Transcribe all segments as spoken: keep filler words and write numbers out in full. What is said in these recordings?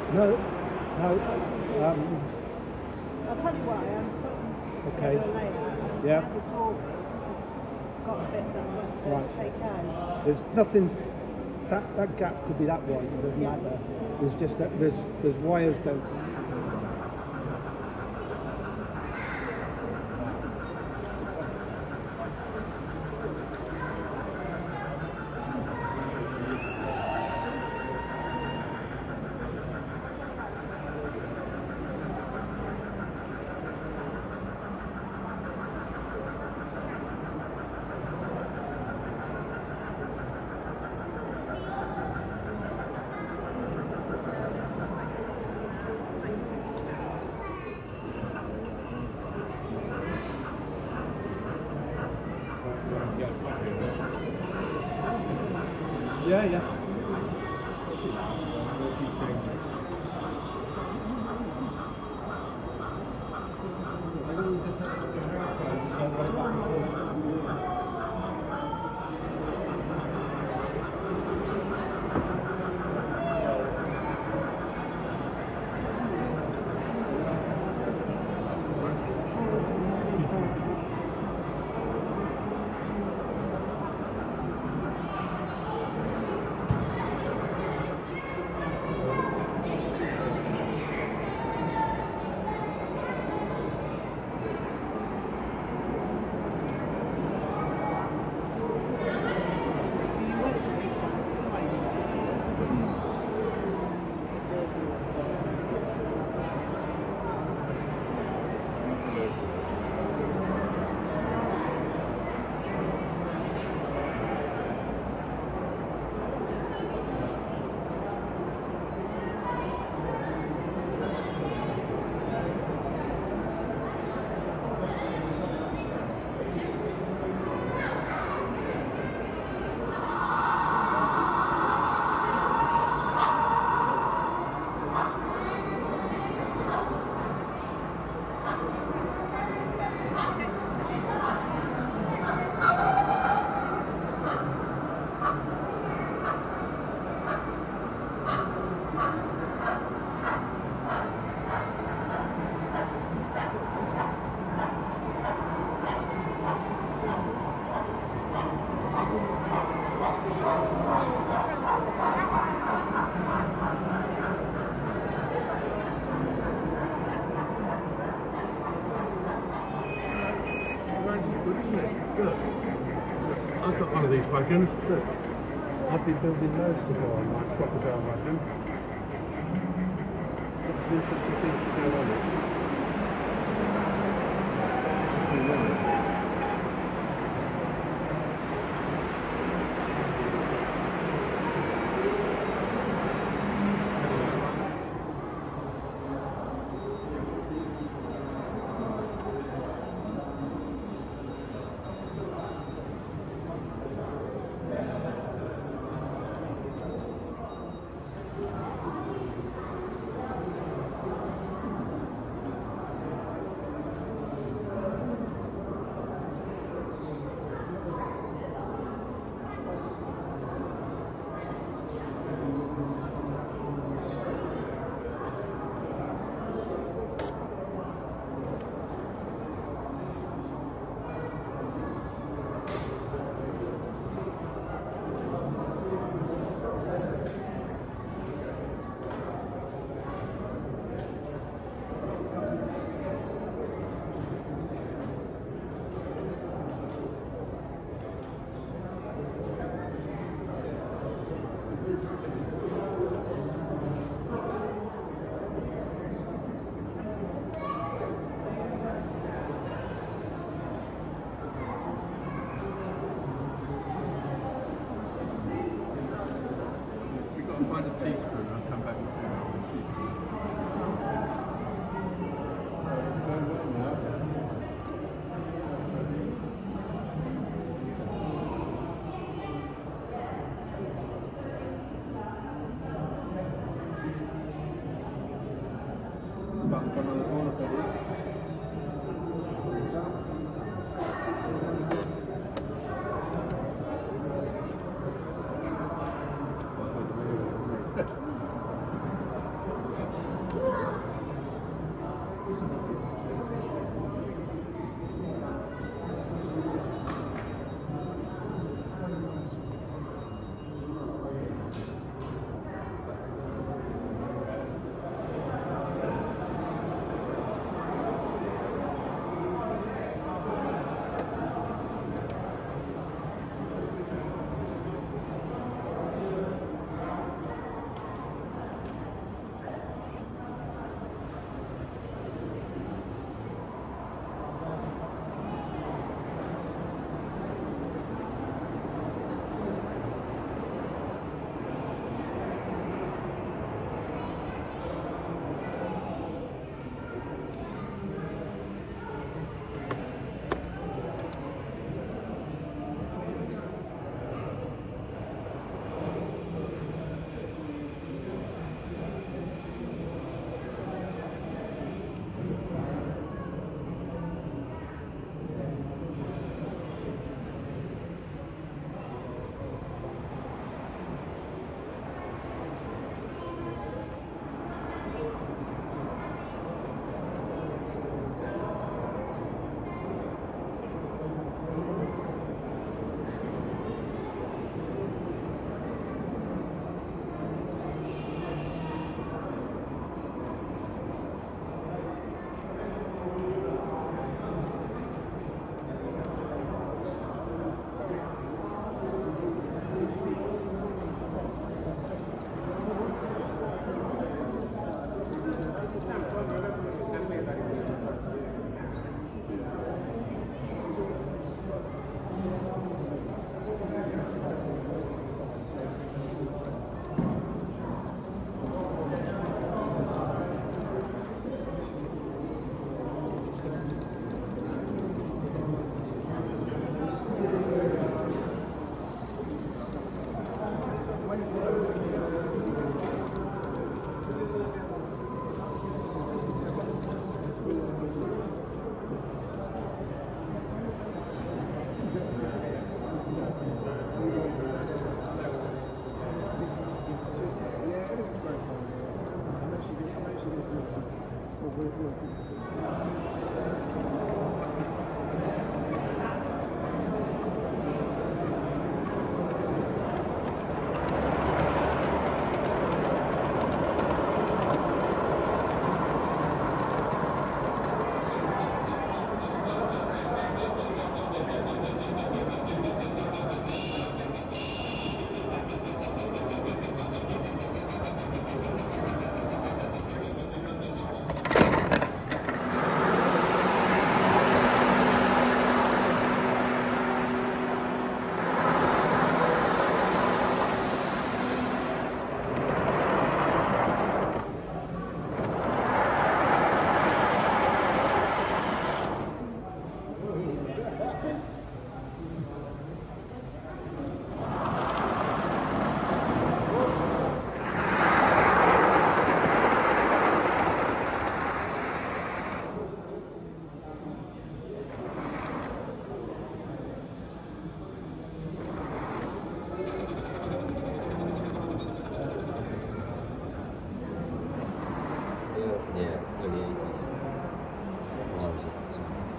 No, no. Um, I'll tell you what, I am putting Okay. together a layout, and Yeah. where the door is, I've got a bit that I want to Right. take out. there's nothing. That that gap could be that wide. It doesn't Yeah. matter. There's just that there's there's wires going. Yeah, yeah. I've got one of these wagons. Look, I've been building loads to go on, like crocodile wagon. Lots of interesting things to go on it. Find a teaspoon, I'll come back and pick up a teaspoon. It's going well now. It's about to come on the corner for you. Yeah, early eighties. When I was at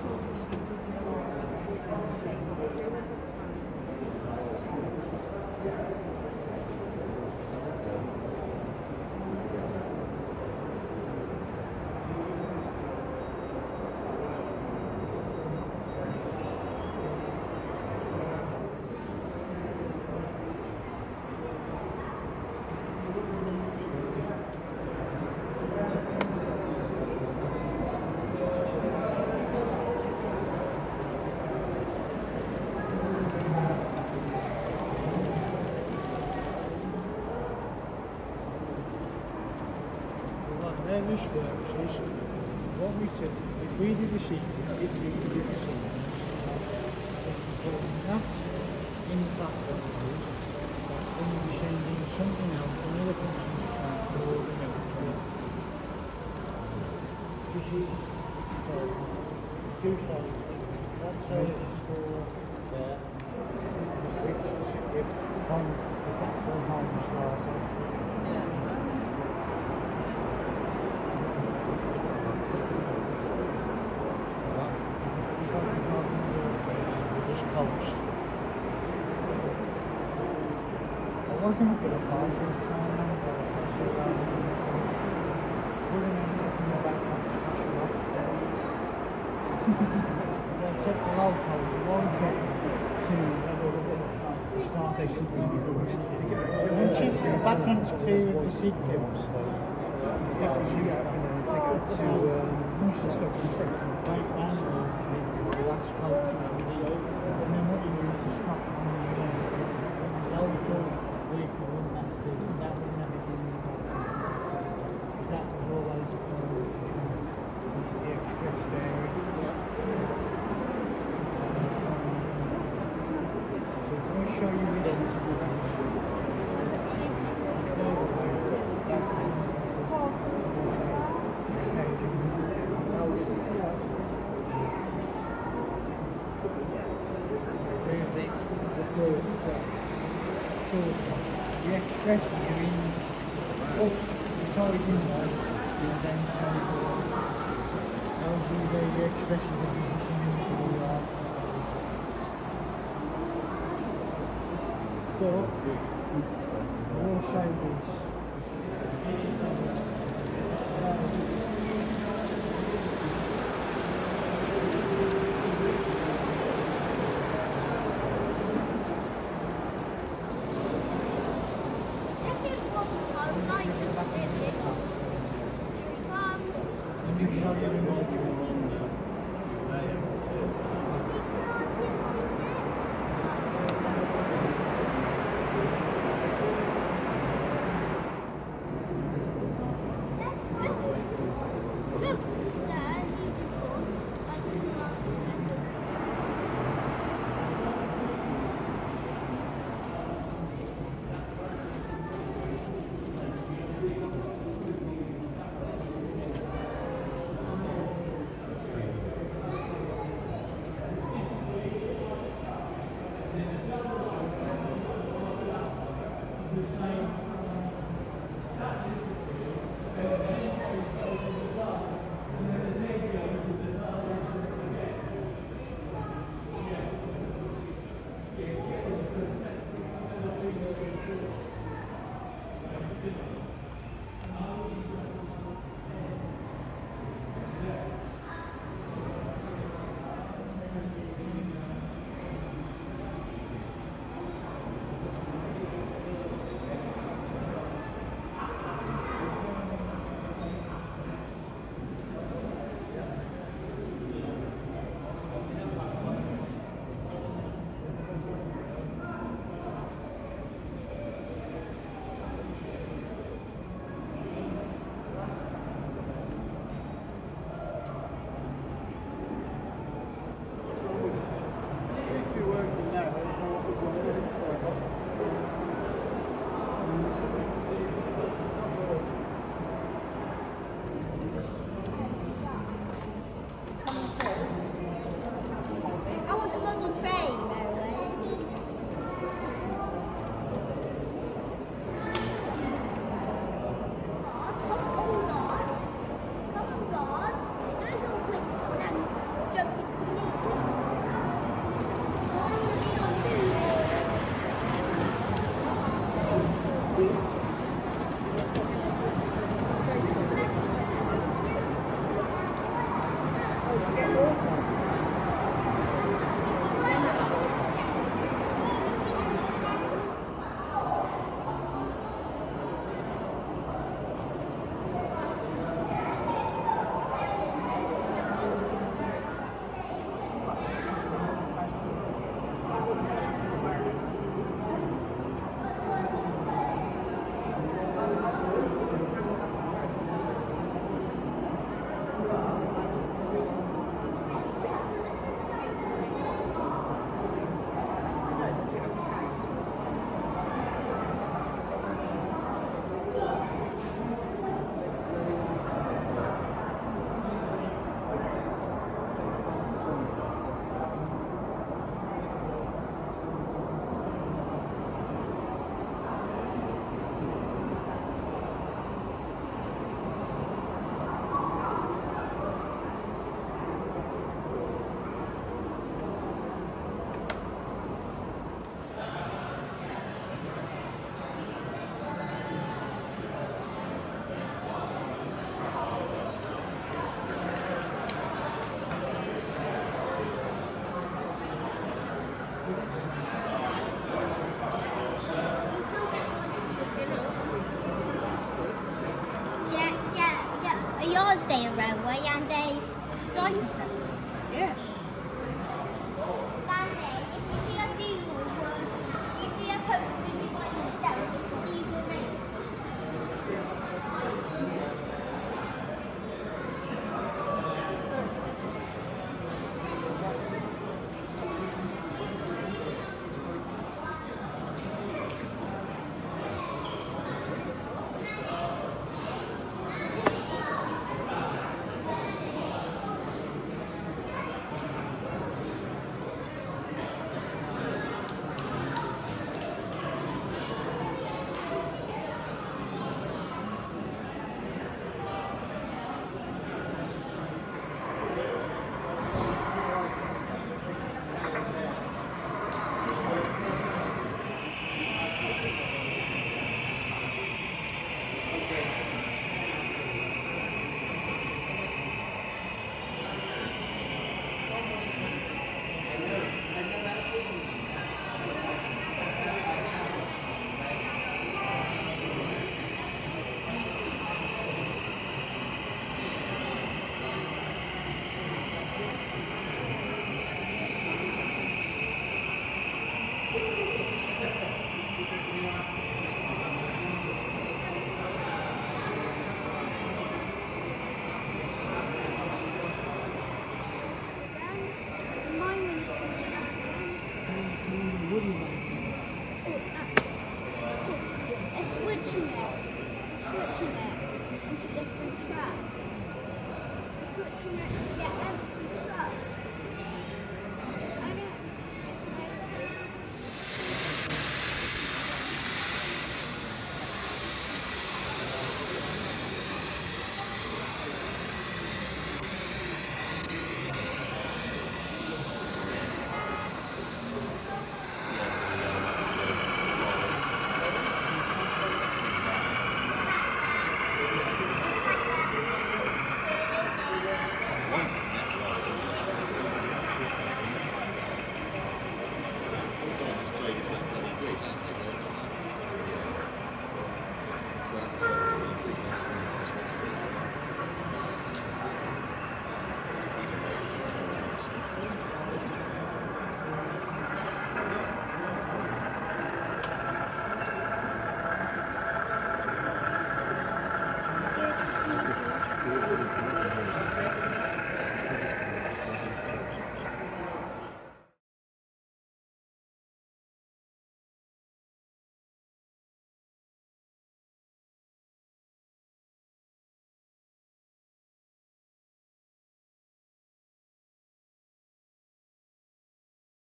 Where this works is, what we do, if we do the sheet, if we do the sheet, that in the background, that when you're changing something else, another function to transport and everything. This is, so, there's two sides. That side is for there, the switch to sit with, on the platform home starter. Coast. I was going to put a car first time on, but I said that we're going to take them back on special off. They'll take the low toll, the long top to the start station for you. Once it's the back end's clear of the signals, take the shoes back and then take it to um, once you stop the trip, right down the last coach. And then what you do is to stop on the uh, local vehicle run that through, and that would never do any because that was always the point it's the express area. And so, so if I show you the density of that Express. So the express you're in up the side window and then side door. Tells you where the express is a position in the yard. But I will say this. Swindon Railway and a dining set. Yeah. Danny, if you see a diesel, if you see a coach, you might know it's a diesel race. It's switching it. It's switching it into different tracks. It's switching it to get empty tracks.